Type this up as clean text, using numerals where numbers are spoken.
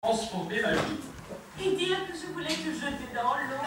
transformer ma vie. Et dire que je voulais te jeter dans l'eau.